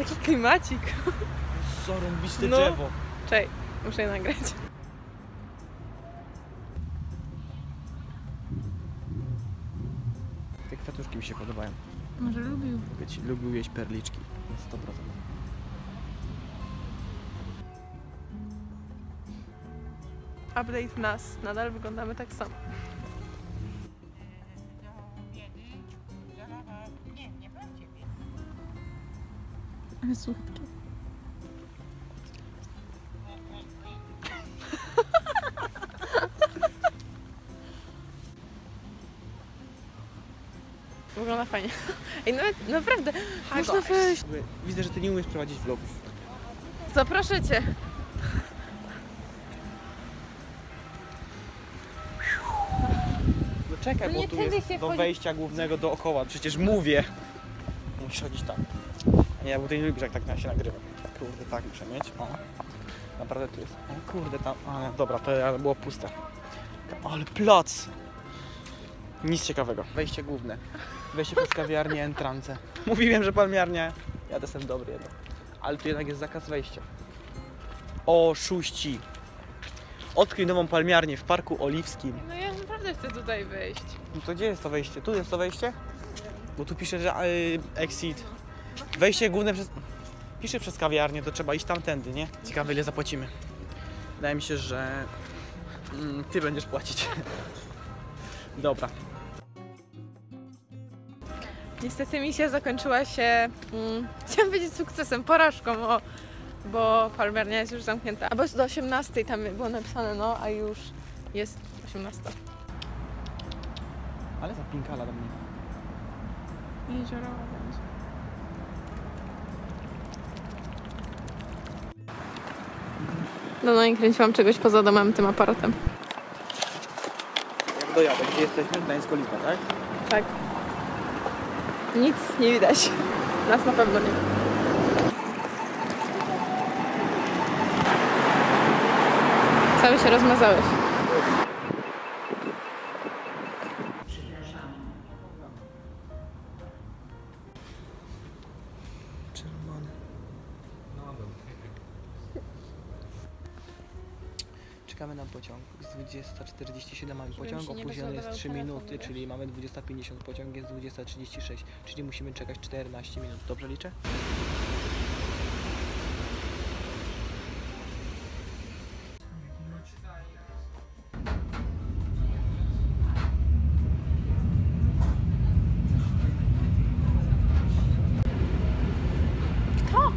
Jaki klimacik. Zarąbiste drzewo. Czekaj, muszę je nagrać. Te kwiatuszki mi się podobają. Może lubił. Lubił jeść perliczki. Na 100%. Update nas. Nadal wyglądamy tak samo. Ale słodkie. Wygląda fajnie. Ej, nawet naprawdę, można wejść. Widzę, że ty nie umiesz prowadzić vlogów. Zaproszę cię. No czekaj, No bo tu tędy jest się do wchodzi. wejścia głównego dookoła. Przecież mówię. Musisz chodzić tam. Nie, bo ty nie lubisz, jak tak się nagrywa. Kurde, tak muszę mieć. O. Naprawdę tu jest. O kurde, tam. Ale dobra, to było puste. Ale plac! Nic ciekawego. Wejście główne. Wejście przez kawiarnię, entrance. Mówiłem, że palmiarnia. Ja to jestem dobry jeden. Ale tu jednak jest zakaz wejścia. O, szuści. Odkryj nową palmiarnię w Parku Oliwskim. No ja naprawdę chcę tutaj wejść. No to gdzie jest to wejście? Tu jest to wejście? Bo tu pisze, że exit. Wejście główne przez... Pisze przez kawiarnię, to trzeba iść tamtędy, nie? Ciekawe, ile zapłacimy. Wydaje mi się, że... ty będziesz płacić. Dobra. Niestety misja zakończyła się, chciałam powiedzieć sukcesem, porażką, bo palmiarnia jest już zamknięta. Albo do 18 tam było napisane, no, a już jest 18. Ale zapinkala do mnie. Jezioro będzie. No i kręciłam czegoś poza domem tym aparatem. Jak dojadę, gdzie jesteśmy? Gdańsko-Lipa, tak? Tak. Nic nie widać. Nas na pewno nie. Cały się rozmazałeś. Czerwony. Czekamy na pociąg. Jest 20:47, mamy pociąg, się nie opóźniony jest rozładował 3 telefon, minuty, wiesz? czyli mamy 20:50, pociąg jest 20:36, czyli musimy czekać 14 minut. Dobrze liczę? Kto?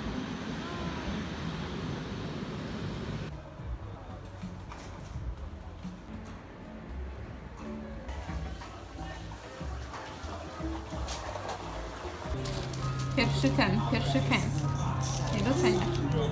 Pierwszy kęs. Nie doceniasz.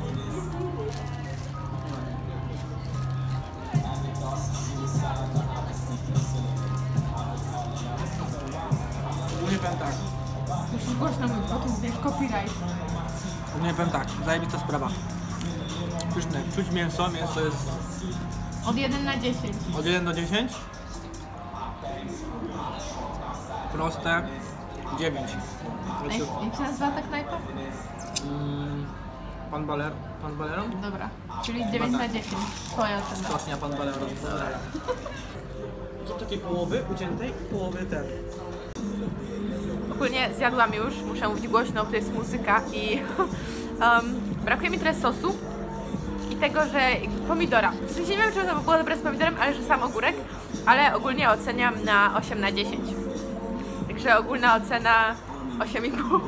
Nie powiem tak. Musisz głośno mówić, bo tu jest copyright. Nie powiem tak, zajebista sprawa. Pyszne, czuć mięso, mięso jest Od 1 na 10. od 1 do 10. Proste 9. Jak się nazywa ta knajpa? Pan Balero? Dobra, czyli 9 na 10. Twoja ocena. Stocznia Pan Balero. Co takiej połowy uciętej i połowy ten. Ogólnie zjadłam już, muszę mówić głośno, bo to jest muzyka i brakuje mi teraz sosu i tego, że pomidora. W sensie nie wiem, czy to było dobre z pomidorem, ale że sam ogórek, ale ogólnie oceniam na 8 na 10. Także ogólna ocena 8,5.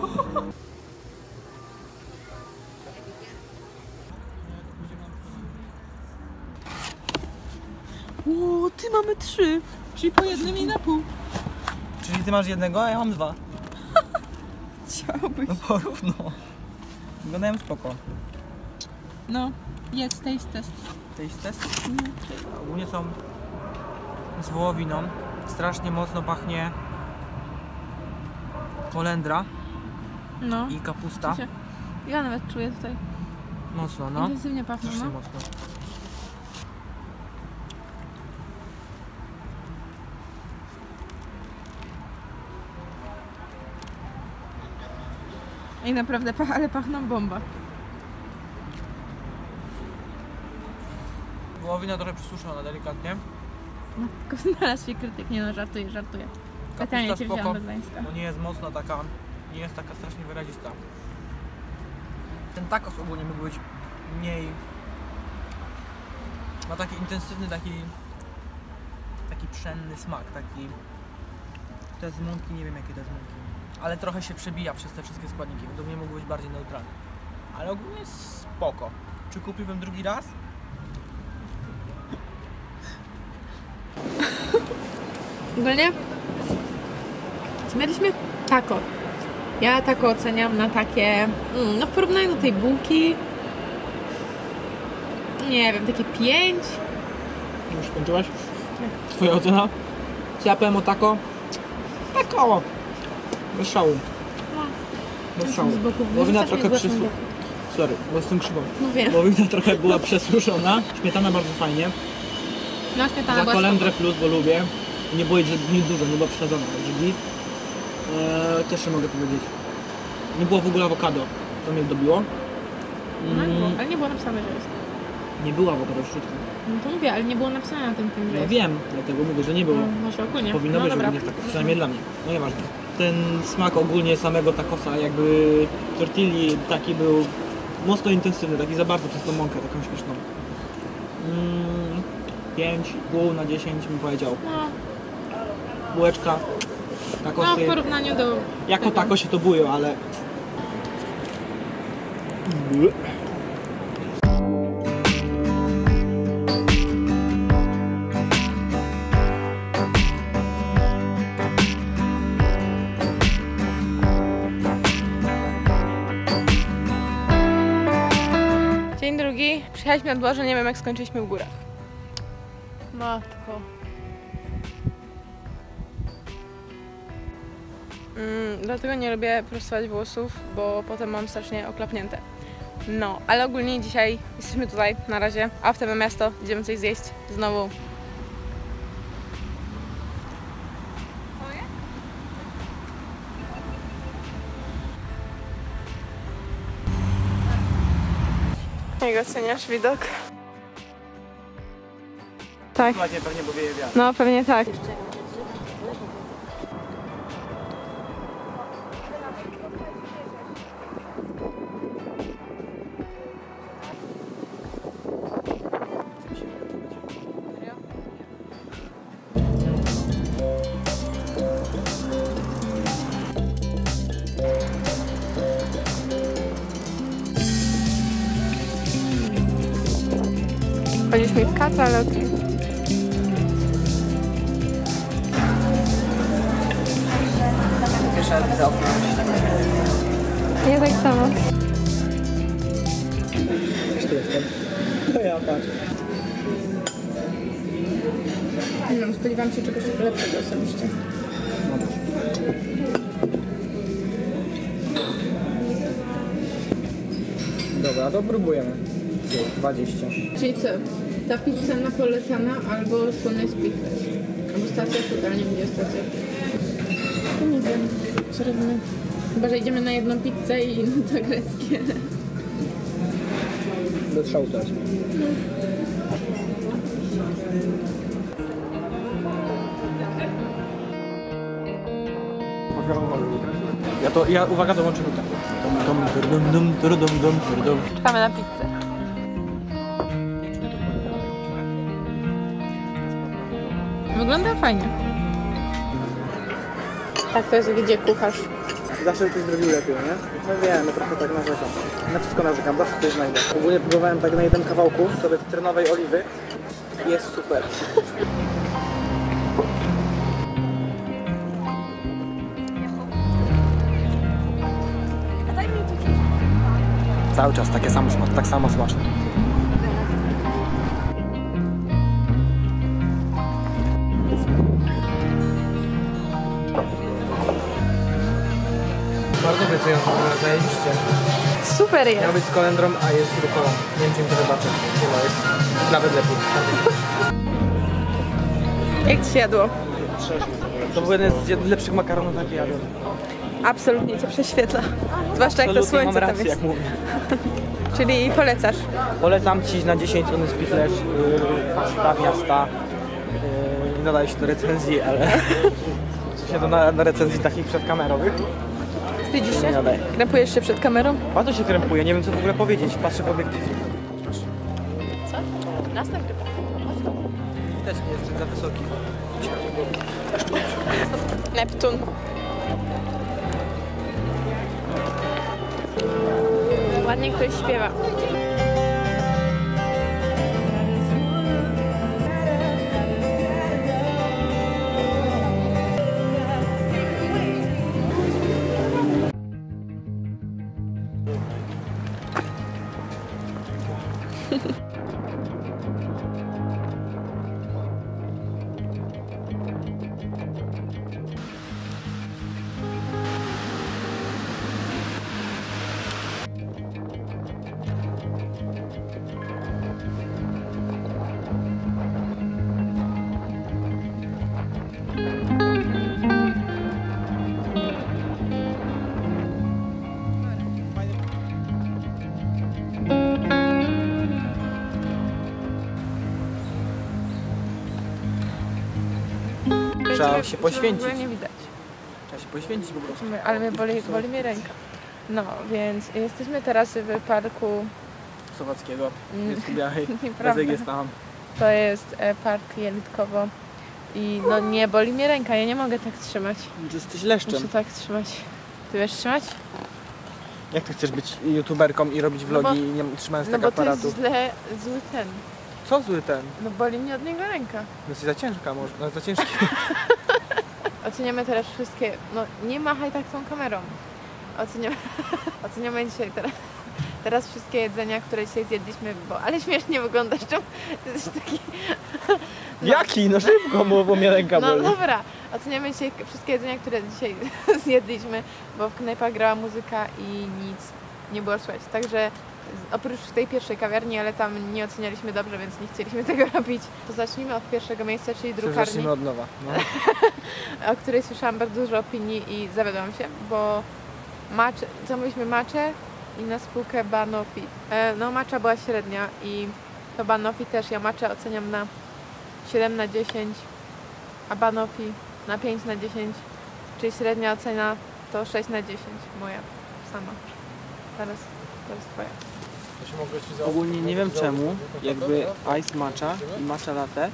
O, ty mamy 3, czyli po jednym i na pół. Czyli ty masz jednego, a ja mam 2. Chciałbyś. No porówno. Wyglądają spoko. No, jest taste test. Taste test? Ogólnie są z wołowiną. Strasznie mocno pachnie kolendra No. i kapusta. Ja nawet czuję tutaj. Mocno, no. Intensywnie pachnie, Strasznie no. mocno. I naprawdę, ale pachną bomba. Wołowina trochę przysuszona delikatnie. No, tylko znalazł się krytyk, nie no, żartuję. Specjalnie cię wziąłam do Gdańska. Bo nie jest mocna taka, nie jest taka strasznie wyrazista. Ten tacos ogólnie mógł być mniej... Ma taki intensywny, taki pszenny smak, taki... To jest z mąki, nie wiem jakie to jest mąki. Ale trochę się przebija przez te wszystkie składniki, to mnie mógł być bardziej neutralny. Ale ogólnie jest spoko. Czy kupiłbym drugi raz? Ogólnie mieliśmy taco. Ja taco oceniam na takie, no w porównaniu do tej bułki, nie wiem, takie 5. Już skończyłaś? Twoja ocena? Co ja powiem o taco? Taco! Bez szału. Bez szału. Wołowina trochę przysuszona. Sorry, bo jestem krzywą. No wiem. Wołowina trochę była przesuszona. Śmietana bardzo fajnie. No śmietana Za była kolendrę spoko. plus, bo lubię. Nie było nie dużo, nie była przesadzona, także git. Co jeszcze mogę powiedzieć? Nie było w ogóle awokado. To mnie dobiło. No, było, ale nie było napisane, że jest. Nie było awokado w środku. No to mówię, ale nie było napisane na tym, że No jest. wiem, dlatego mówię, że nie było. No, może ogólnie. Powinno no, być dobra. również tak, przynajmniej dla mnie. No nieważne. Ten smak ogólnie samego tacosa, jakby tortilli taki był mocno intensywny, taki za bardzo przez tą mąkę, taką śmieszną. 5,5 na 10 bym powiedział. No, Bułeczka, no tacosy. w porównaniu do... Jako tego. tako się to bują, ale... Dzień drugi. Przyjechaliśmy na dworze, nie wiem jak skończyliśmy w górach. Matko. Dlatego nie lubię prostować włosów, bo potem mam strasznie oklapnięte. No, ale ogólnie dzisiaj jesteśmy tutaj na razie, a w tym miasto idziemy coś zjeść znowu. Jak oceniasz widok? Tak. Ładnie pewnie, bo wieje wiatr. No, pewnie tak. Chodziliśmy w kaca, ale okej. Pierwsza raz widzę okno. Ja tak samo. Też tu jestem. To ja, patrz. Nie wiem, spodziewałam się czegoś lepszego osobiście. Dobra, to próbujemy. 20. Czyli co? Ta pizza napoletana albo słone z pizzas? Albo stacja totalnie będzie stacja. Nie wiem, co robimy. Chyba, że idziemy na jedną pizzę i to greckie. Do strzału teraz. Ja uwaga, dołączę nutę. Czekamy na pizzę. Wygląda fajnie. Tak, to jest gdzie kucharz. Zawsze coś zrobił lepiej, nie? No wiem, ja trochę tak narzekam. Na wszystko narzekam, zawsze coś znajdę. Ogólnie próbowałem tak na jeden kawałku sobie cytrynowej oliwy. Jest super. Cały czas takie samo, tak samo smaczne. Bardzo obiecująco, zajebiście. Super jest. Miał być z kolendrą, a jest rukoła. Nie wiem, czy mi to wybaczę. Chyba jest nawet lepiej. Jak ci się jadło? To był jeden z lepszych makaronów, jakie jadłem. absolutnie cię prześwietla. Zwłaszcza jak to Absolutnie słońce mam tam rację, jest. jak mówię. Czyli polecasz. Polecam Ci na 10 on jest Spichlerz, pasta miasta. Nie nadaje się do recenzji, ale w sensie na recenzji takich przedkamerowych. Wstydzisz Nie się? nadaje. Krępujesz się przed kamerą? Bardzo się krępuje, nie wiem co w ogóle powiedzieć, patrzę w obiektyw. Co? Następny. Widać, nie jestem za wysoki. Neptun. Ładnie ktoś śpiewa. Trzeba się poświęcić. W ogóle nie widać. Trzeba się poświęcić po prostu. Ale mnie boli mnie ręka. No, więc jesteśmy teraz w parku. Słowackiego, Niemiecku Białej, Nieprawda. jest tam. To jest park Jelitkowo. I no nie, boli mnie ręka, ja nie mogę tak trzymać. Ty jesteś leszczem. Muszę tak trzymać. Ty wiesz trzymać? Jak ty chcesz być youtuberką i robić vlogi bo- i nie trzymając No tego bo to aparatu? jest zły ten. Co zły ten? No boli mnie od niego ręka. No jesteś za ciężka może, no za ciężki. Oceniamy teraz wszystkie, no nie machaj tak tą kamerą. Oceniamy dzisiaj teraz wszystkie jedzenia, które dzisiaj zjedliśmy, ale śmiesznie wyglądasz, czemu ty jesteś taki... Jaki? No szybko, bo mnie ręka No boli. dobra, oceniamy dzisiaj wszystkie jedzenia, które dzisiaj zjedliśmy, bo w knajpach grała muzyka i nic nie było słychać. Także oprócz tej pierwszej kawiarni, ale tam nie ocenialiśmy dobrze, więc nie chcieliśmy tego robić. To zacznijmy od pierwszego miejsca, czyli drukarni, Zacznijmy od nowa. No. o której słyszałam bardzo dużo opinii i zawiodłam się, bo zamówiliśmy matchę i na spółkę Banoffee. No matcha była średnia i to Banoffee też, ja matchę oceniam na 7 na 10, a Banoffee na 5 na 10, czyli średnia ocena to 6 na 10, moja sama. Teraz to jest twoja. Ogólnie nie wiem czemu, jakby Ice Matcha i Matcha Latte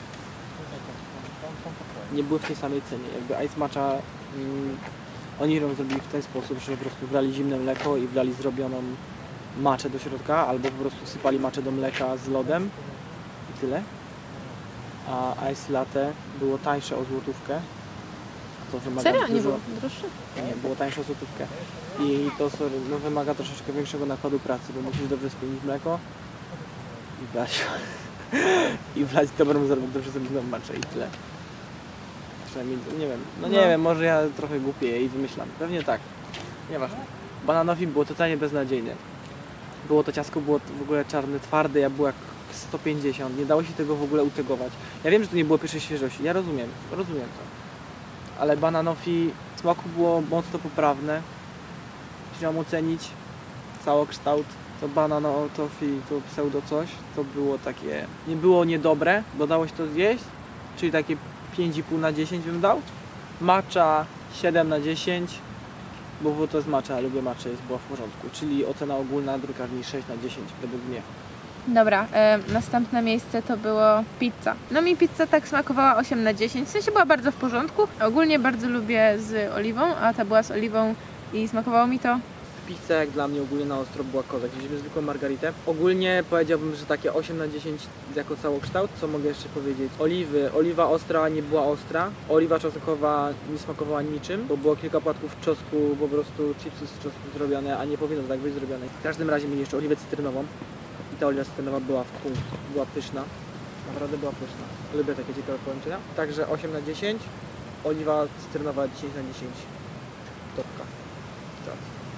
nie były w tej samej cenie. Jakby Ice Matcha, oni ją zrobili w ten sposób, że po prostu wlali zimne mleko i wlali zrobioną maczę do środka, albo po prostu sypali maczę do mleka z lodem i tyle. A Ice Latte było tańsze o złotówkę. To wymaga Serio? Nie dużo... było droższe? Nie, było tańsze o złotówkę. I to no, wymaga troszeczkę większego nakładu pracy, bo musisz dobrze spienić mleko i wlać i wlać dobrze zrobioną maczę i tyle. Przynajmniej, nie wiem, nie wiem, może ja trochę głupiej i wymyślam. Pewnie tak. Nieważne. Bananowi było totalnie beznadziejne. Było to ciastko, było w ogóle czarne, twarde, ja było jak 150, nie dało się tego w ogóle utegować. Ja wiem, że to nie było pierwszej świeżości, ja rozumiem to. Ale Bananofi smaku było mocno poprawne. Jeśli mam ocenić całokształt, to Bananofi, to pseudo coś, to było takie, nie było niedobre, bo dało się to zjeść, czyli takie 5,5 na 10 bym dał. Matcha 7 na 10, bo to jest matcha, lubię matcha, była w porządku, czyli ocena ogólna drukarni 6 na 10 według mnie. Dobra, następne miejsce to było pizza. No mi pizza tak smakowała 8 na 10, w sensie była bardzo w porządku. Ogólnie bardzo lubię z oliwą, a ta była z oliwą i smakowało mi to. Pizza jak dla mnie ogólnie na ostro była kozak. Wzięliśmy zwykłą margaritę. Ogólnie powiedziałbym, że takie 8 na 10 jako całokształt. Co mogę jeszcze powiedzieć? Oliwa ostra nie była ostra. Oliwa czosnkowa nie smakowała niczym, bo było kilka płatków czosnku, po prostu chipsy z czosnku zrobione, a nie powinno tak być zrobione. W każdym razie mieli jeszcze oliwę cytrynową. I ta oliwa cytrynowa była w punkt. Była pyszna. Naprawdę była pyszna. Lubię takie ciekawe połączenia. Także 8 na 10. Oliwa cytrynowa 10 na 10. Topka. Tak.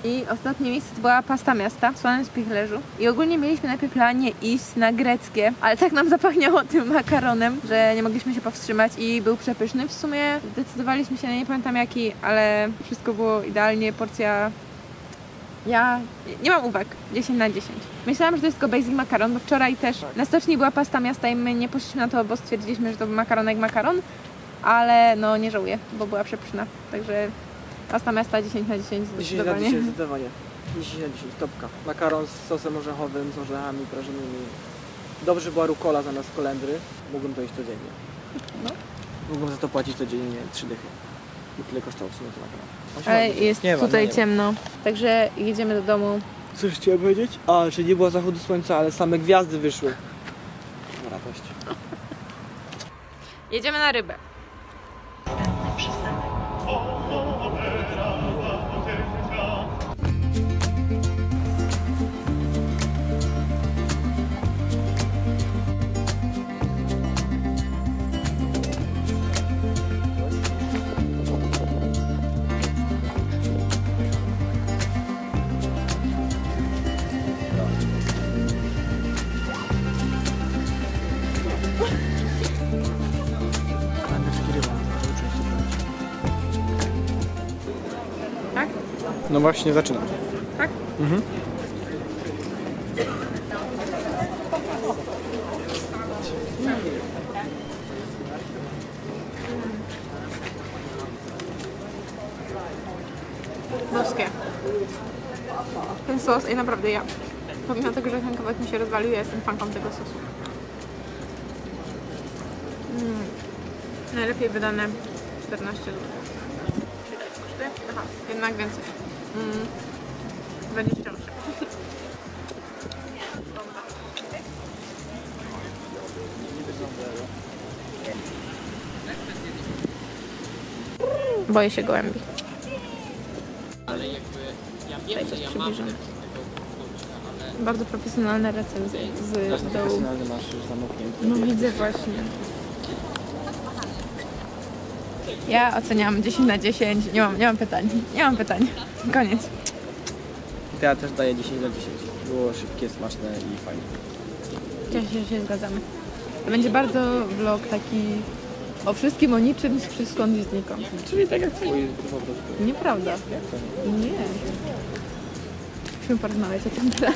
I ostatnie miejsce to była pasta miasta w słanym spichlerzu. I ogólnie mieliśmy najpierw planie iść na greckie, ale tak nam zapachniało tym makaronem, że nie mogliśmy się powstrzymać i był przepyszny. W sumie zdecydowaliśmy się na nie pamiętam jaki, ale wszystko było idealnie, porcja... Ja nie mam uwag, 10 na 10. Myślałam, że to jest tylko basic makaron, bo wczoraj też na stoczni była pasta miasta i my nie poszliśmy na to, bo stwierdziliśmy, że to był makaron jak makaron, ale no nie żałuję, bo była przepyszna. Także pasta miasta 10 na 10 zdecydowanie. 10 na 10 zdecydowanie. 10 na 10, topka. Makaron z sosem orzechowym, z orzechami prażonymi. Dobrze była rukola zamiast kolendry. Mógłbym to jeść codziennie. No. Mógłbym za to płacić codziennie 3 dychy. I tyle kosztował w sumie ten makaron. Ale jest tutaj ciemno, także jedziemy do domu. Coś chciałem powiedzieć? A, że nie było zachodu słońca, ale same gwiazdy wyszły. Radość. Jedziemy na rybę. Tak? No właśnie, zaczynam. Tak? Mhm. Boskie. Ten sos i naprawdę ja, pomimo tego, że ten kawałek mi się rozwalił, ja jestem fanką tego sosu. Najlepiej wydane 14 zł. Kosztuje? Aha, jednak więcej. 28. Boję się gołębi. Tutaj też przybliżam. Bardzo profesjonalne recenzje z dołu. Profesjonalny masz już zamknięty. No widzę właśnie. Ja oceniam 10 na 10. Nie mam pytań. Nie mam pytań. Koniec. To ja też daję 10 na 10. Było szybkie, smaczne i fajne. Cieszę się, zgadzamy. To będzie bardzo vlog taki o wszystkim, o niczym, z wszystko, nic znikąd. Czyli tak jak twój po prostu. Nieprawda. Jak to? Nie. Musimy porozmawiać o tym planie.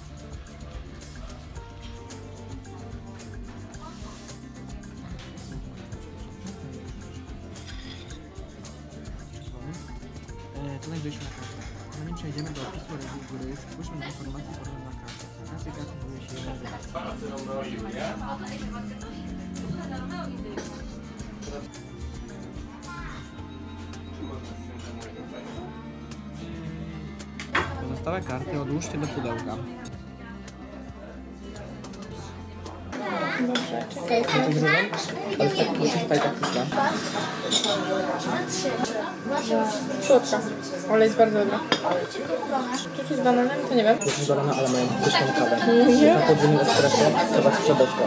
To najdojśmy na kartę. Zanim przejdziemy do opisu góry, spójrzmy na informacje podane na kartę. Na karcie znajduje się pozostałe karty odłóżcie do pudełka. Czekaj. Ale jest tak puszysta i tak pyszna. Słodka, ale jest bardzo dobra. Czy z bananem? To nie wiem. Jest banana, ale mają pyszną kawę. Jest na podwójnym espresso, kawa strzebowska.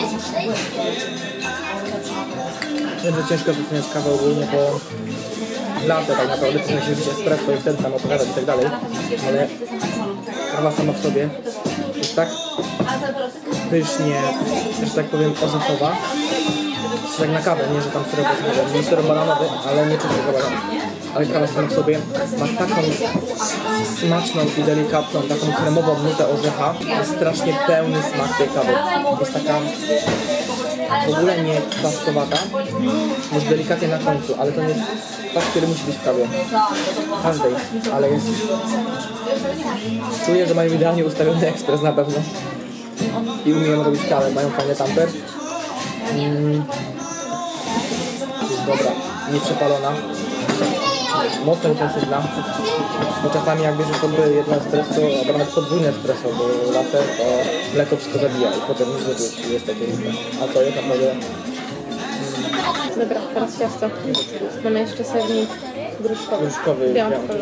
Wiem, że ciężko wyceniać kawę ogólnie, bo latte tak naprawdę powinno się być espresso i wtedy tam opowiadać i tak dalej, ale kawa sama w sobie jest tak pysznie, że tak powiem, orzechowa, tak na kawę, nie, że tam syrop orzechowy, nie syrop bananowy, ale nie czystego banana. Ale kawa sama w sobie ma taką smaczną i delikatną, taką kremową nutę orzecha, jest strasznie pełny smak tej kawy. Jest taka w ogóle nie kwaskowata, jest delikatnie na końcu, ale to nie jest kwas, który musi być w kawie. Każdej, ale jest... Czuję, że mają idealnie ustawiony ekspres na pewno. I umieją robić kawę, mają fajny tamper. Jest dobra, nie przepalona. Mocno intensywna. Bo czasami jak bierzesz sobie jedno espresso, albo nawet podwójne espresso, bo latte, to mleko wszystko zabija i potem już zwykły jest takie inne. A to jest naprawdę... Dobra, teraz ciasto. Mamy jeszcze sernik gruszkowy. Gruszkowy, białączkowy.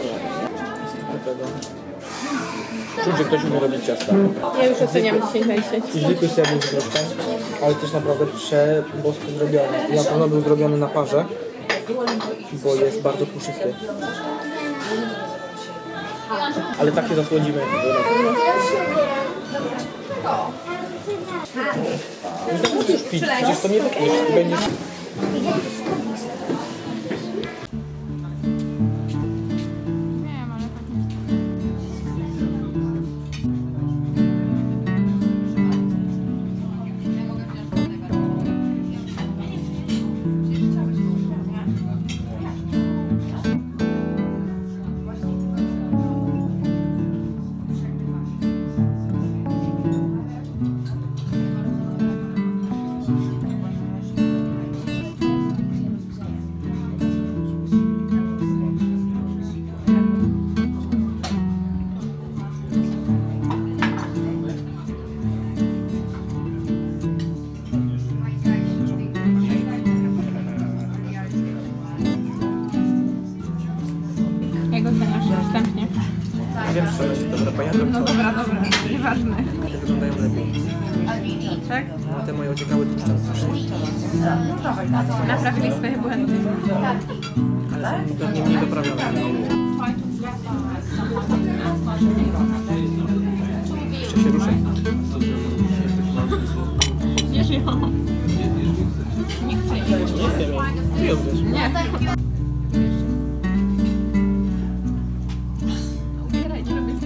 Czuć, że ktoś umie robić ciasta. Ja już oceniam 10 na 10. I zwykły sernik z gruszką, ale też naprawdę przebosko zrobiony. I na pewno był zrobiony na parze, bo jest bardzo puszysty. Ale tak się zasłodzimy. Nie tak możesz pić, przecież to nie wytniesz, ty będziesz... Jak oceniasz wstępnie? Wiem, że to jest dobre, bo ja wiem, No dobra, nieważne. te wyglądają lepiej. Tak? A te moje ociekały tłuszczem strasznie. Naprawili swoje błędy. Ale są pewnie mniej doprawione. Jeszcze się ruszę. Zjesz ją. Nie chcę jej. Nie chcę jej. Ty ją wiesz. Nie. Ubieraj, nie robię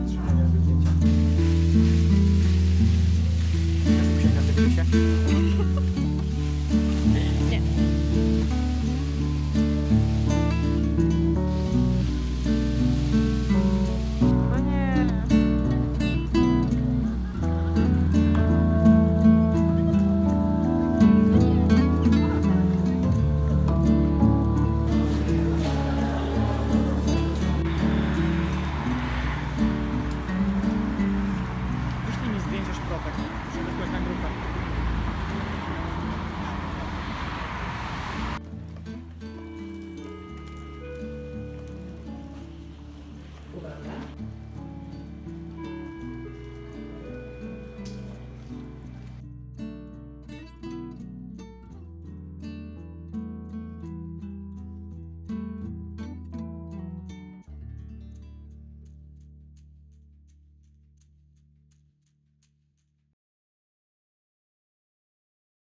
Nie. No nie. Wyślij mi zdjęcie szprotek. Muszę wysłać na grupę.